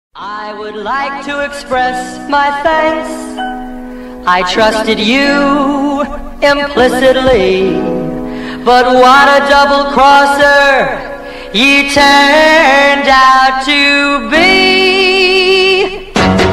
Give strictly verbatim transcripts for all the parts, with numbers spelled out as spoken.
I would like to express my thanks. I trusted you implicitly, but what a double crosser you turned out to be.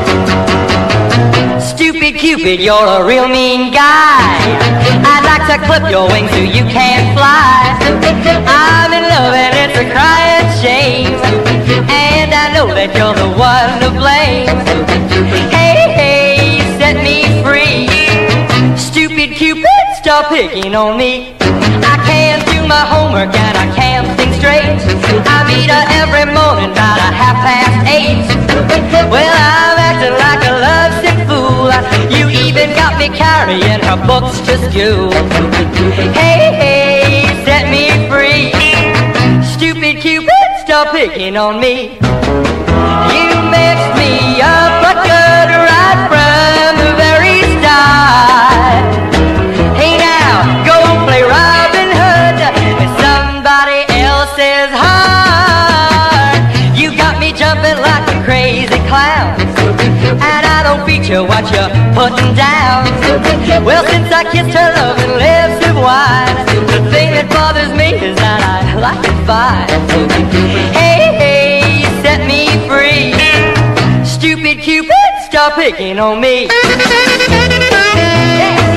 Stupid Cupid, you're a real mean guy. I'd like to clip your wings so you can't fly. I'm in love and it's a crying shame, and I know that you're the one to blame. Hey, hey, set me free. Stupid Cupid, stop picking on me. I can't do my homework and I can't think straight. I meet her every morning about a half past eight. Well, I'm acting like a lovesick fool. You even got me carrying her books to school. Hey, hey, set me free. Stupid Cupid, stop picking on me. You mixed me up but good right from the very start. Hey now, go play Robin Hood with somebody else's heart. You got me jumping like a crazy clown, and I don't feature what you're putting down. Well, since I kissed her loving lips of wine, the thing that bothers me is that I like it fine. Hey, hey, set me free. Stupid Cupid, stop picking on me. Yeah.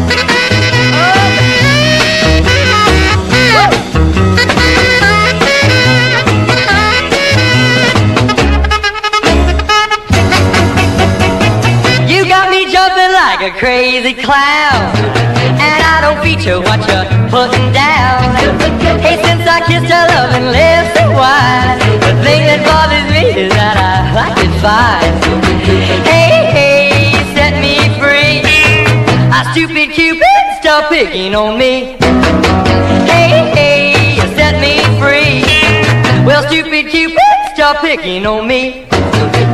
You got me jumping like a crazy clown, and I don't feature what you're putting down. Hey, since I kissed her loving lips of wine, the thing that bothers me is that I like it fine. Hey, hey, set me free. Ah, stupid Cupid, stop picking on me. Hey, hey, you set me free. Well, stupid Cupid, stop picking on me.